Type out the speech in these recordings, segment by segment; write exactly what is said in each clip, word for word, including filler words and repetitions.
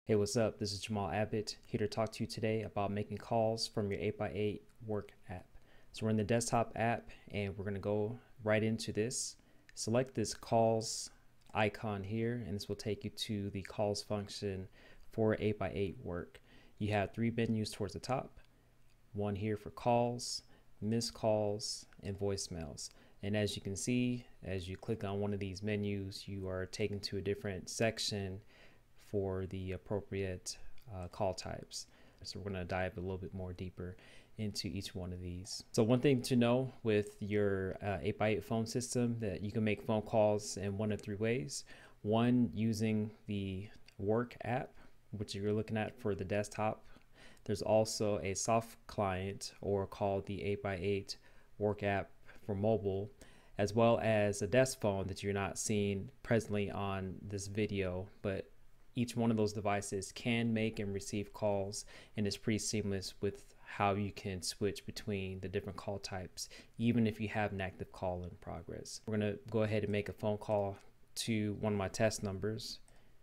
Hey, what's up? This is Jamal Abbott here to talk to you today about making calls from your eight by eight work app. So we're in the desktop app and we're going to go right into this. Select this calls icon here and this will take you to the calls function for eight by eight work. You have three menus towards the top, one here for calls, missed calls, and voicemails. And as you can see, as you click on one of these menus, you are taken to a different section for the appropriate uh, call types. So we're going to dive a little bit more deeper into each one of these. So one thing to know with your uh, eight by eight phone system, that you can make phone calls in one of three ways. One, using the work app, which you're looking at for the desktop. There's also a soft client, or called the eight by eight work app for mobile, as well as a desk phone that you're not seeing presently on this video, but each one of those devices can make and receive calls, and it's pretty seamless with how you can switch between the different call types, even if you have an active call in progress. We're going to go ahead and make a phone call to one of my test numbers.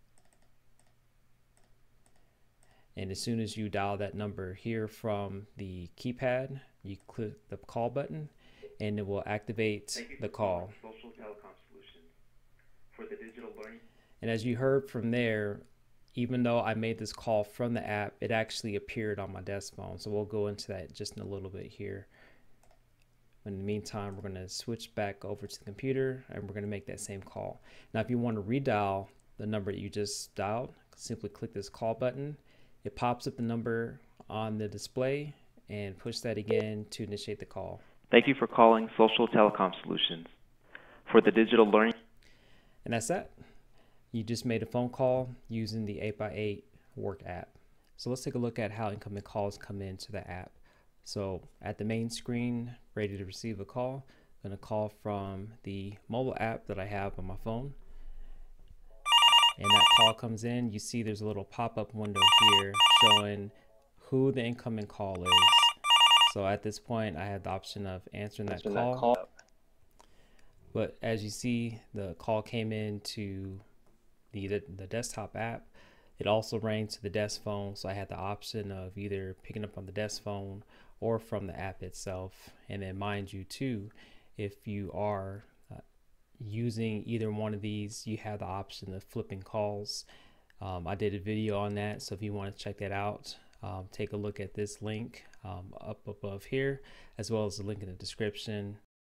And as soon as you dial that number here from the keypad, you click the call button and it will activate the call. Social Telecom Solutions for the digital learning. And as you heard from there, even though I made this call from the app, it actually appeared on my desk phone. So we'll go into that just in a little bit here. In the meantime, we're going to switch back over to the computer and we're going to make that same call. Now, if you want to redial the number that you just dialed, simply click this call button. It pops up the number on the display and push that again to initiate the call. Thank you for calling Social Telecom Solutions for the digital learning. And that's that. You just made a phone call using the eight by eight work app. So let's take a look at how incoming calls come into the app. So at the main screen, ready to receive a call, I'm going to call from the mobile app that I have on my phone. And that call comes in. You see there's a little pop-up window here showing who the incoming call is. So at this point, I have the option of answering that call. that call. But as you see, the call came into the, the, the desktop app. It also rang to the desk phone. So I had the option of either picking up on the desk phone or from the app itself. And then mind you too, if you are uh, using either one of these, you have the option of flipping calls. Um, I did a video on that. So if you want to check that out, um, take a look at this link um, up above here, as well as the link in the description.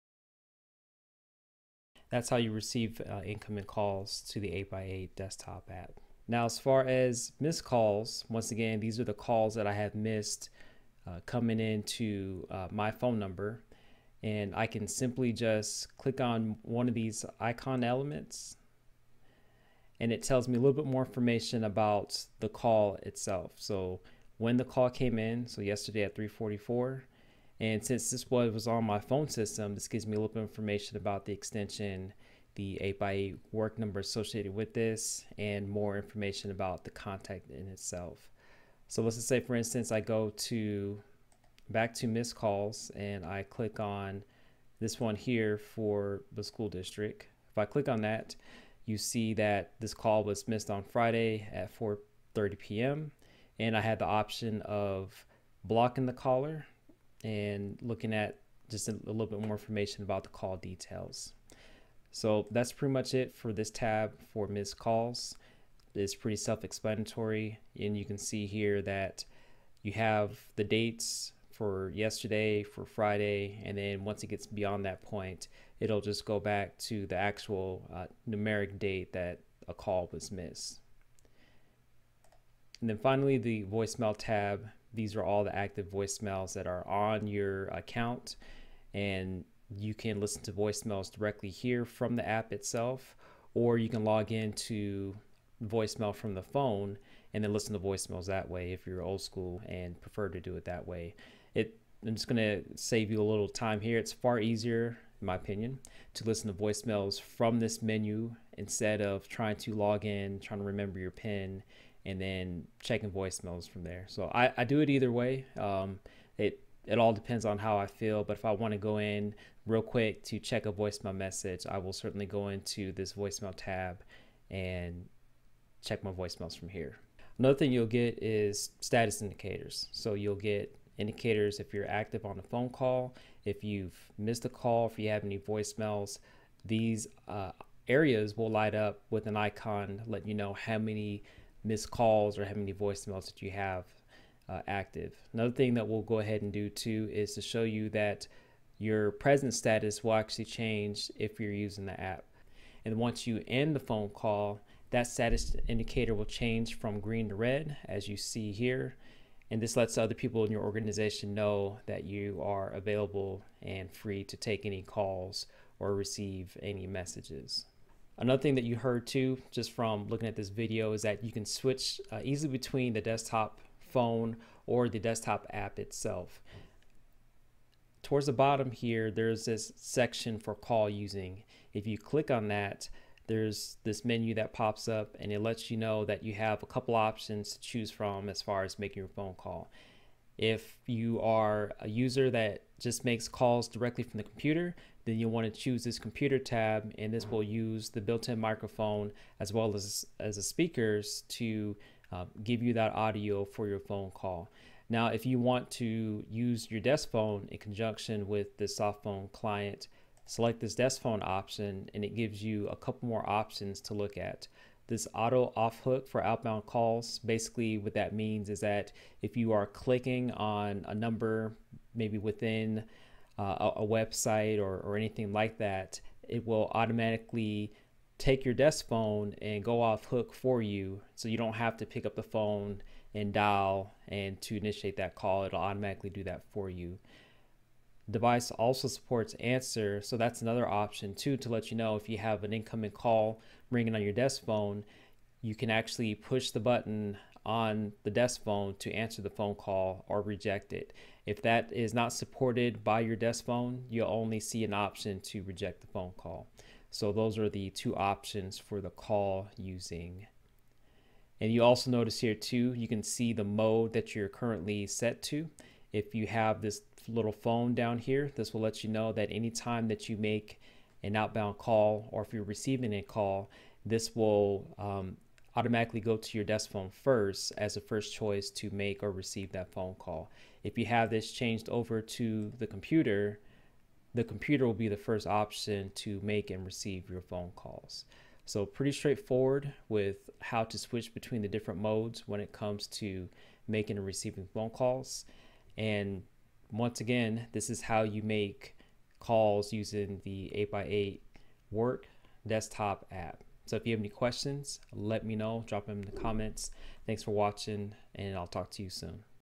That's how you receive uh, incoming calls to the eight by eight desktop app. Now, as far as missed calls, once again, these are the calls that I have missed uh, coming into uh, my phone number. And I can simply just click on one of these icon elements and it tells me a little bit more information about the call itself. So when the call came in, so yesterday at three forty-four, and since this was, was on my phone system, this gives me a little bit of information about the extension, the eight by eight work number associated with this, and more information about the contact in itself. So let's just say, for instance, I go to back to missed calls and I click on this one here for the school district. If I click on that, you see that this call was missed on Friday at four thirty p m and I had the option of blocking the caller and looking at just a, a little bit more information about the call details. So that's pretty much it for this tab for missed calls. It's pretty self-explanatory, and you can see here that you have the dates for yesterday, for Friday, and then once it gets beyond that point, it'll just go back to the actual uh, numeric date that a call was missed. And then finally, the voicemail tab. These are all the active voicemails that are on your account, and you can listen to voicemails directly here from the app itself, or you can log into voicemail from the phone and then listen to voicemails that way if you're old school and prefer to do it that way. It, I'm just going to save you a little time here. It's far easier, in my opinion, to listen to voicemails from this menu instead of trying to log in, trying to remember your PIN, and then checking voicemails from there. So I, I do it either way. Um, it it all depends on how I feel, but if I want to go in real quick to check a voicemail message, I will certainly go into this voicemail tab and check my voicemails from here. Another thing you'll get is status indicators. So you'll get indicators if you're active on a phone call, if you've missed a call, if you have any voicemails. These uh, areas will light up with an icon letting you know how many missed calls or how many voicemails that you have uh, active. Another thing that we'll go ahead and do too is to show you that your present status will actually change if you're using the app. And once you end the phone call, that status indicator will change from green to red, as you see here. And this lets other people in your organization know that you are available and free to take any calls or receive any messages. Another thing that you heard too, just from looking at this video, is that you can switch uh, easily between the desktop phone or the desktop app itself. Towards the bottom here, there's this section for call using. If you click on that, there's this menu that pops up and it lets you know that you have a couple options to choose from as far as making your phone call. If you are a user that just makes calls directly from the computer, then you'll want to choose this computer tab, and this will use the built-in microphone as well as, as the speakers to uh, give you that audio for your phone call. Now, if you want to use your desk phone in conjunction with the soft phone client, select this desk phone option and it gives you a couple more options to look at. This auto off hook for outbound calls, basically what that means is that if you are clicking on a number, maybe within uh, a, a website or, or anything like that, it will automatically take your desk phone and go off hook for you, so you don't have to pick up the phone and dial and to initiate that call. It'll automatically do that for you. Device also supports answer, so that's another option too, to let you know if you have an incoming call ringing on your desk phone, you can actually push the button on the desk phone to answer the phone call or reject it. If that is not supported by your desk phone, you'll only see an option to reject the phone call. So those are the two options for the call using. And you also notice here too, you can see the mode that you're currently set to. If you have this little phone down here, this will let you know that anytime that you make an outbound call, or if you're receiving a call, this will um, automatically go to your desk phone first as a first choice to make or receive that phone call. If you have this changed over to the computer, the computer will be the first option to make and receive your phone calls. So pretty straightforward with how to switch between the different modes when it comes to making and receiving phone calls. And once again, this is how you make calls using the eight by eight Work desktop app. So if you have any questions, let me know, drop them in the comments. Thanks for watching, and I'll talk to you soon.